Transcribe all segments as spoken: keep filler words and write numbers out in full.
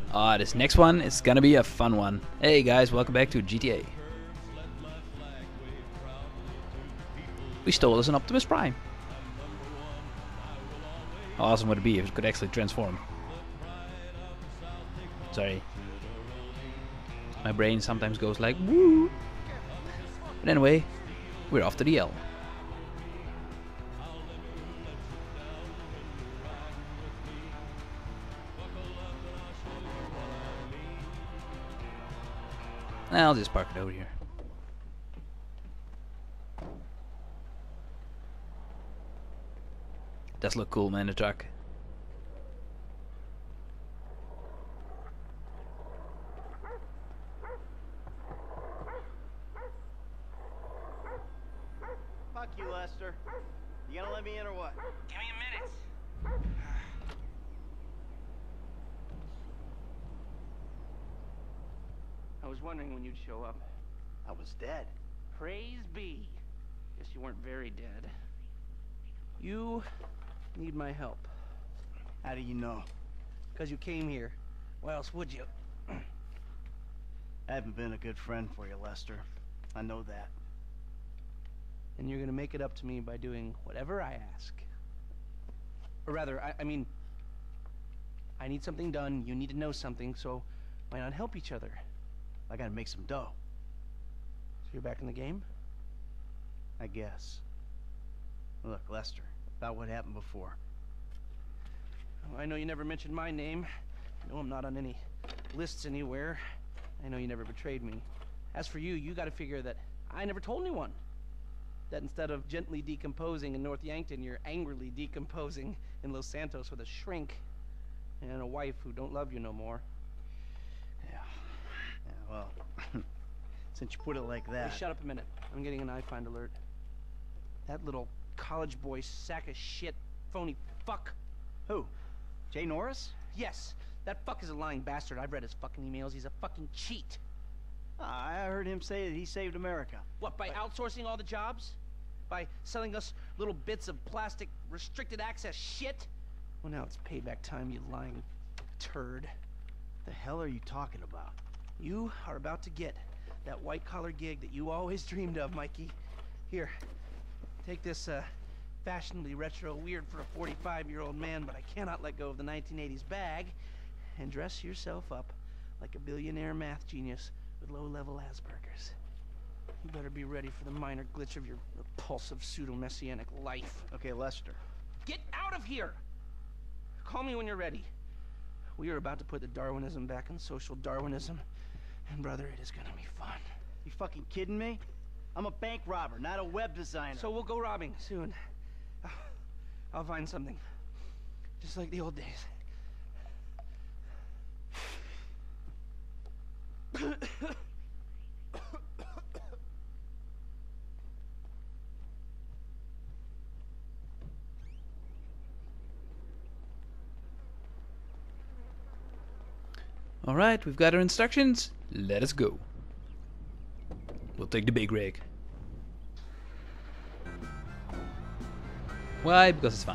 Ah, uh, this next one is gonna be a fun one. Hey guys, welcome back to G T A. We stole us an Optimus Prime. How awesome would it be if it could actually transform? Sorry. My brain sometimes goes like woo. But anyway, we're off to the L. I'll just park it over here. Does look cool, man, the truck. Fuck you, Lester. You gonna let me in or what? Give me a minute. I was wondering when you'd show up. I was dead. Praise be. Guess you weren't very dead. You need my help. How do you know? Because you came here. Why else would you? I haven't been a good friend for you, Lester. I know that. And you're gonna make it up to me by doing whatever I ask. Or rather, I, I mean, I need something done, you need to know something, so why not help each other? I gotta make some dough. So you're back in the game? I guess. Look, Lester, about what happened before. Well, I know you never mentioned my name. I know I'm not on any lists anywhere. I know you never betrayed me. As for you, you gotta figure that I never told anyone. That instead of gently decomposing in North Yankton, you're angrily decomposing in Los Santos with a shrink and a wife who don't love you no more. Yeah. Yeah, well, since you put it like that... Hey, shut up a minute. I'm getting an iFind alert. That little college boy sack of shit, phony fuck. Who? Jay Norris? Yes, that fuck is a lying bastard. I've read his fucking emails. He's a fucking cheat. Ah, I heard him say that he saved America. What, by outsourcing all the jobs? By selling us little bits of plastic restricted access shit? Well, now it's payback time, you lying turd. The hell are you talking about? You are about to get that white-collar gig that you always dreamed of, Mikey. Here, take this uh, fashionably retro weird for a forty-five-year-old man, but I cannot let go of the nineteen eighties bag, and dress yourself up like a billionaire math genius with low-level Asperger's. You better be ready for the minor glitch of your repulsive pseudo-messianic life. Okay, Lester. Get out of here! Call me when you're ready. We are about to put the Darwinism back in social Darwinism, and brother, it is gonna be fun. You fucking kidding me? I'm a bank robber, not a web designer. So we'll go robbing soon. I'll find something. Just like the old days. Alright, we've got our instructions. Let us go. We'll take the big rig. Why? Because it's fun.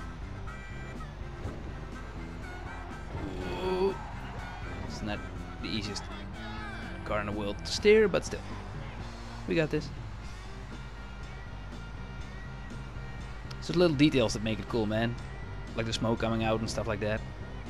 Whoa. It's not the easiest car in the world to steer, but still. We got this. So the little details that make it cool, man. Like the smoke coming out and stuff like that.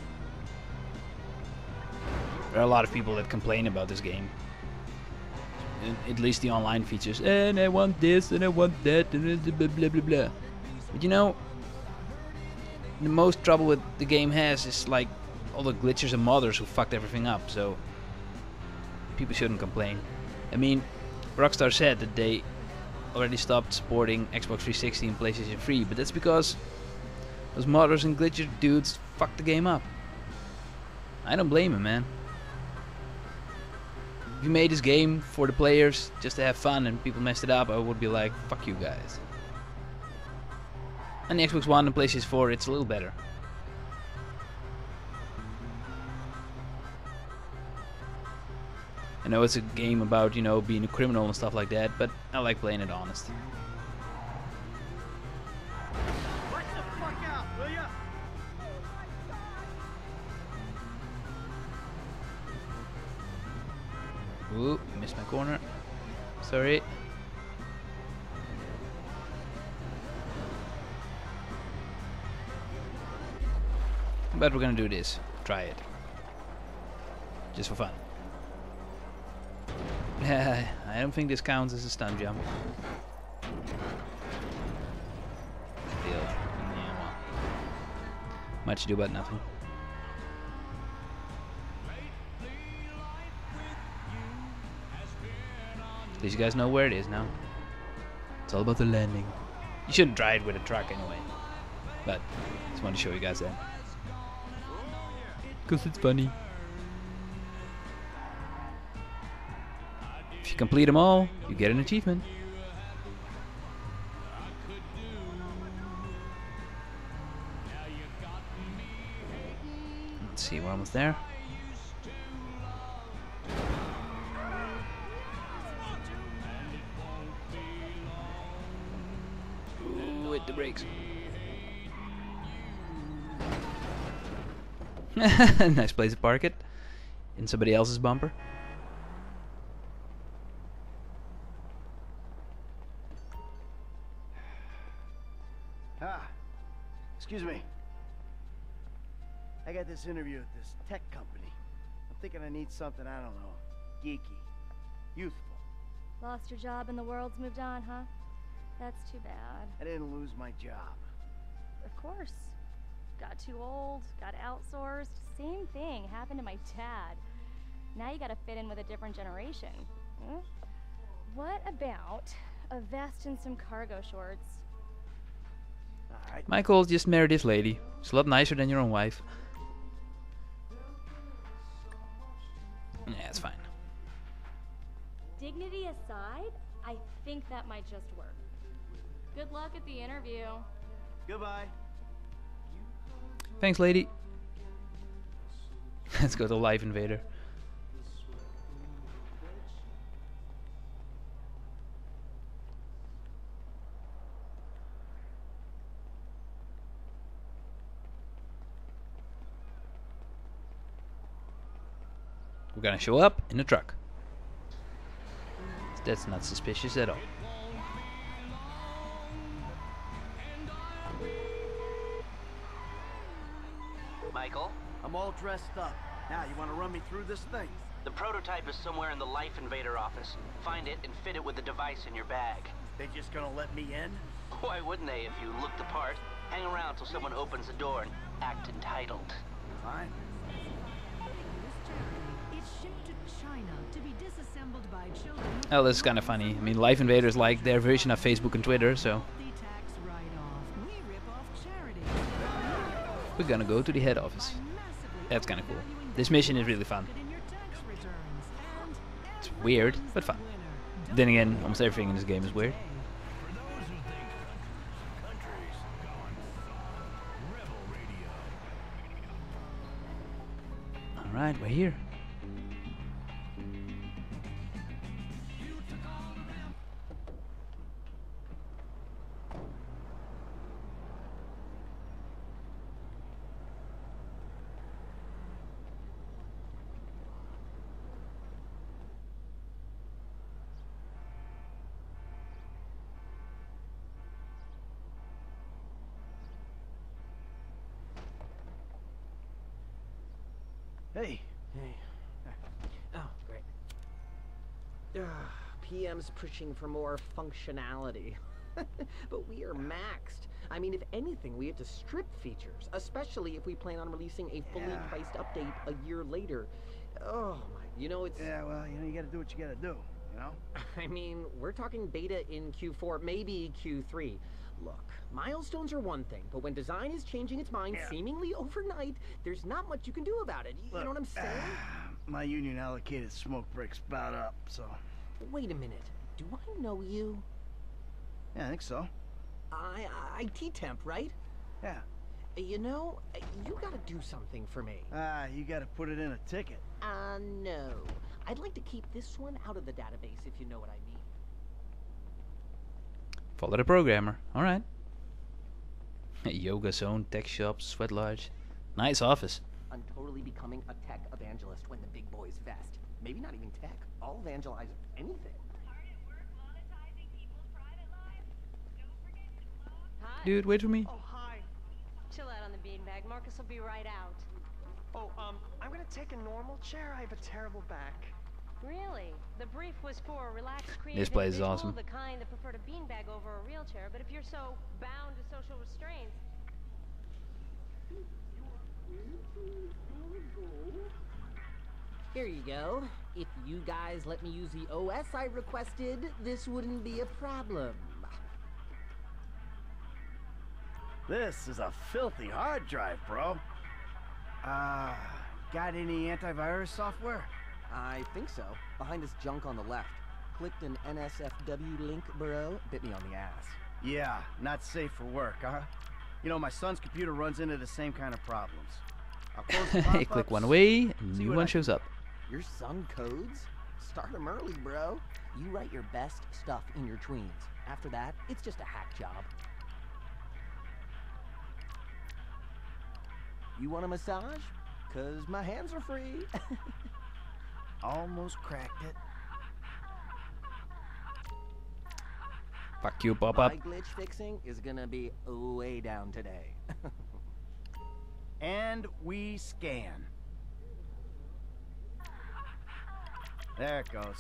There are a lot of people that complain about this game. At least the online features. And I want this and I want that and blah blah blah blah. But you know, the most trouble with the game has is like all the glitchers and modders who fucked everything up. So people shouldn't complain. I mean, Rockstar said that they already stopped supporting Xbox three sixty and PlayStation three, but that's because those modders and glitcher dudes fucked the game up. I don't blame him, man. If you made this game for the players just to have fun and people messed it up, I would be like, fuck you guys. On the Xbox One and PlayStation four, it's a little better. I know it's a game about, you know, being a criminal and stuff like that, but I like playing it honest. Watch the fuck out, will ya? Ooh, missed my corner. Sorry. But we're gonna do this. Try it. Just for fun. I don't think this counts as a stun jump. Deal. Yeah, well. Much ado about nothing. At least you guys know where it is now. It's all about the landing. You shouldn't try it with a truck anyway. But just want to show you guys that. Because it's funny. If you complete them all, you get an achievement. Let's see, we're almost there. Ooh, with the brakes. Nice place to park it. In somebody else's bumper. Ah, excuse me. I got this interview at this tech company. I'm thinking I need something, I don't know, geeky, youthful. Lost your job and the world's moved on, huh? That's too bad. I didn't lose my job. Of course. Got too old, got outsourced. Same thing happened to my dad. Now you gotta fit in with a different generation. Hmm? What about a vest and some cargo shorts? All right. Michael just married this lady. She's a lot nicer than your own wife. Yeah, it's fine. Dignity aside, I think that might just work. Good luck at the interview. Goodbye. Thanks, lady. Let's go to Lifeinvader. We're gonna show up in a truck. That's not suspicious at all. Michael? I'm all dressed up. Now, you want to run me through this thing? The prototype is somewhere in the Lifeinvader office. Find it and fit it with the device in your bag. They just gonna let me in? Why wouldn't they if you look the part? Hang around till someone opens the door and act entitled. Fine. Oh, this is kind of funny. I mean, Lifeinvader is like their version of Facebook and Twitter, so... We're gonna go to the head office. That's kind of cool. This mission is really fun. It's weird, but fun. Then again, almost everything in this game is weird. Alright, we're here. Hey. Hey. Oh, great. Uh, P M's pushing for more functionality. But we are maxed. I mean, if anything, we have to strip features, especially if we plan on releasing a fully Yeah. priced update a year later. Oh, my, you know, it's... Yeah, well, you know, you gotta do what you gotta do, you know? I mean, we're talking beta in Q four, maybe Q three. Look, milestones are one thing, but when design is changing its mind Yeah. seemingly overnight, there's not much you can do about it. You, Look, you know what I'm saying? My union allocated smoke breaks about up, so... Wait a minute. Do I know you? Yeah, I think so. I, I T temp, right? Yeah. You know, you gotta do something for me. Ah, you gotta put it in a ticket. Uh, no. I'd like to keep this one out of the database, if you know what I mean. Follow the programmer. Alright. Yoga zone, tech shop, sweat lodge. Nice office. I'm totally becoming a tech evangelist when the big boys vest. Maybe not even tech. I'll evangelize anything. Hi. Dude, wait for me. Oh, hi. Chill out on the beanbag. Marcus will be right out. Oh, um, I'm gonna take a normal chair. I have a terrible back. Really? The brief was for a relaxed, creative This place is individual, awesome. the kind that preferred a beanbag over a real chair. But if you're so bound to social restraints, Here you go. If you guys let me use the O S I requested, this wouldn't be a problem. This is a filthy hard drive, bro. Uh, got any antivirus software? I think so. Behind this junk on the left. Clicked an N S F W link, bro. Bit me on the ass. Yeah, not safe for work, huh? You know, my son's computer runs into the same kind of problems. I'll close the Click pop-ups. one away, and See new what one I shows up. Your son codes? Start him early, bro. You write your best stuff in your tweens. After that, it's just a hack job. You want a massage? Cause my hands are free. Almost cracked it. Fuck you, pop up. My glitch fixing is gonna be way down today. And we scan. There it goes.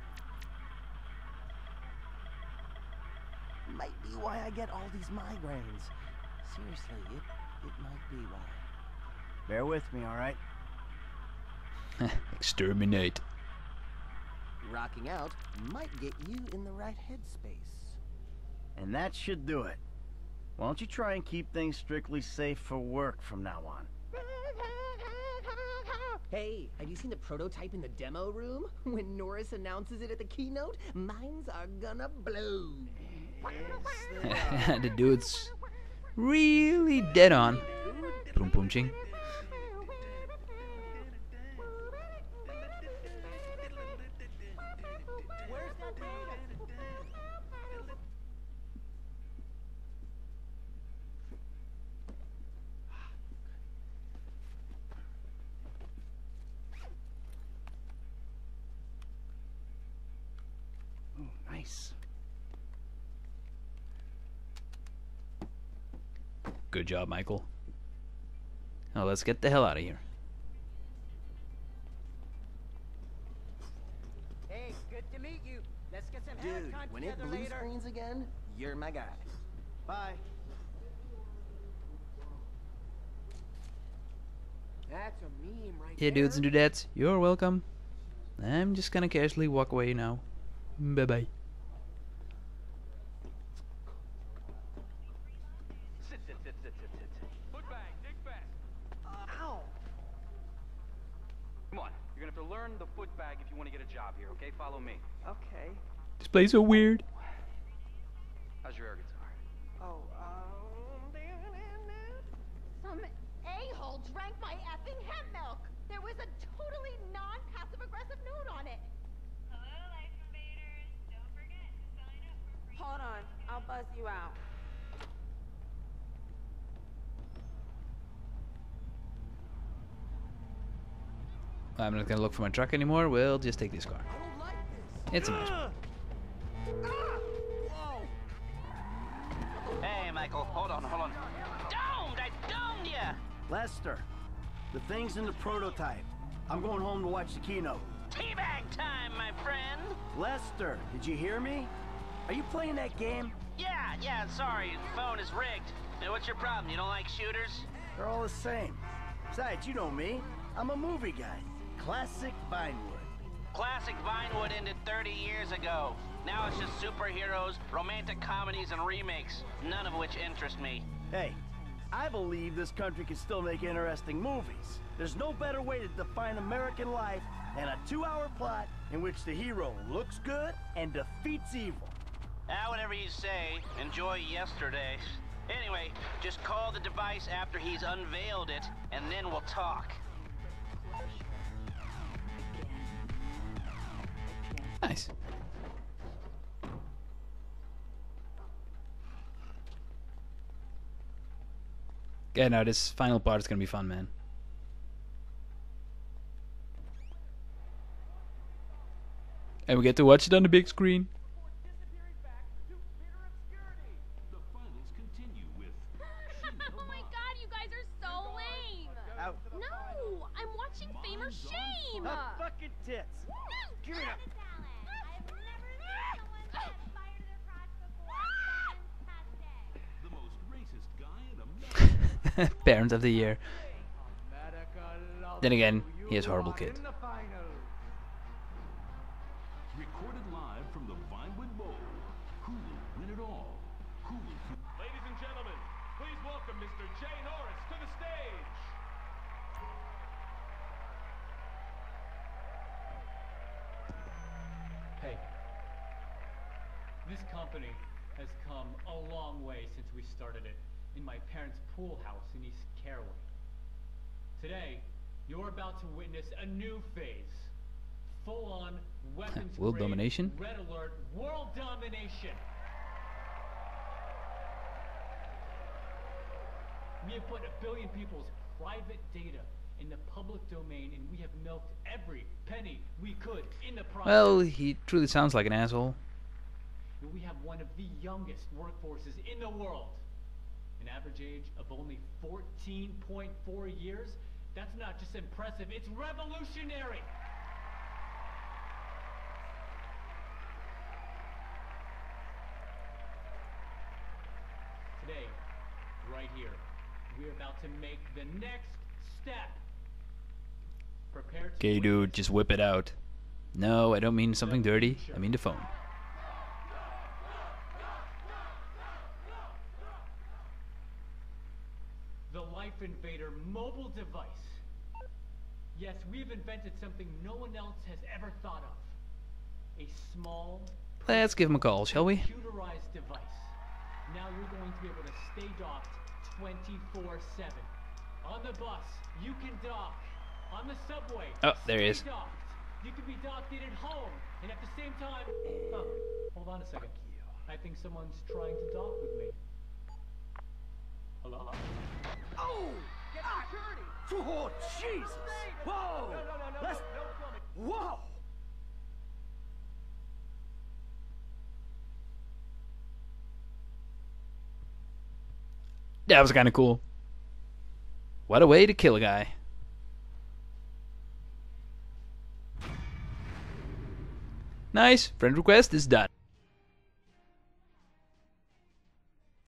Might be why I get all these migraines. Seriously, it, it might be why. Bear with me, all right? Exterminate. Rocking out might get you in the right headspace. And that should do it. Why don't you try and keep things strictly safe for work from now on? Hey, have you seen the prototype in the demo room? When Norris announces it at the keynote, minds are gonna blow. The dude's really dead on. Boom, boom, ching. Ooh, nice. Good job, Michael. Now let's get the hell out of here. Hey, good to meet you. Let's get some Dude, hair time when it together blue later. screens again, you're my guy. Bye. That's a meme right Yeah, there. dudes and dudettes, you're welcome. I'm just gonna casually walk away now. Bye bye. Sit, sit, sit, sit, sit, sit, sit. Foot bag, dig fast. Ow! Come on, you're gonna have to learn the foot bag if you want to get a job here, okay? Follow me. Okay. This place is so weird. How's your air guitar? Oh, um... Some a-hole drank my effing hemp milk. There was a totally non-passive-aggressive note on it. Hello, Lifeinvaders. Don't forget to sign up for free. Hold on, I'll buzz you out. I'm not gonna look for my truck anymore. We'll just take this car. I don't like this. It's a nice one. Whoa! Hey, Michael, hold on, hold on. Domed! I domed ya! Lester, the thing's in the prototype. I'm going home to watch the keynote. Teabag time, my friend! Lester, did you hear me? Are you playing that game? Yeah, yeah, sorry, the phone is rigged. Hey, what's your problem? You don't like shooters? They're all the same. Besides, you know me. I'm a movie guy. Classic Vinewood. Classic Vinewood ended thirty years ago. Now it's just superheroes, romantic comedies, and remakes, none of which interest me. Hey, I believe this country can still make interesting movies. There's no better way to define American life than a two-hour plot in which the hero looks good and defeats evil. Ah, whatever you say. Enjoy yesterday. Anyway, just call the device after he's unveiled it, and then we'll talk. Nice. Okay, now this final part is gonna be fun, man. And we get to watch it on the big screen. Oh my god, you guys are so lame! Out. No! I'm watching Fame or Shame! Her fucking tits. Give me that. I've never seen someone set fire to their crotch before. Fantastic. The most racist guy in America. Parent of the year. Then again, he has horrible kid. Recorded live from the Vinewood Bowl. Who will win it all? Who will... Ladies and gentlemen, please welcome Mister J. Norris to the stage. Hey, this company has come a long way since we started it in my parents' pool house in East Caraway. Today, you're about to witness a new phase. Full-on weapons World grade, domination? red alert, world domination. We have put a billion people's private data in the public domain, and we have milked every penny we could in the process. Well, he truly sounds like an asshole. And we have one of the youngest workforces in the world. An average age of only fourteen point four years. That's not just impressive, it's revolutionary. Today, right here, we're about to make the next step. Prepare to Okay, dude, just whip it out. No, I don't mean something dirty. I mean the phone. The Lifeinvader mobile device. Yes, we've invented something no one else has ever thought of. A small, Let's give him a call, shall we? computerized device. Now you're going to be able to stay docked twenty-four seven. On the bus, you can dock. On the subway, Oh, there he stay is. docked. You can be docked in at home, and at the same time... Oh, hold on a second. I think someone's trying to dock with me. Hello? Oh! Get security! Oh, Jesus! Whoa! No, no, no, no, Let's... no, no plumbing. Whoa! That was kind of cool. What a way to kill a guy. Nice. Friend request is done.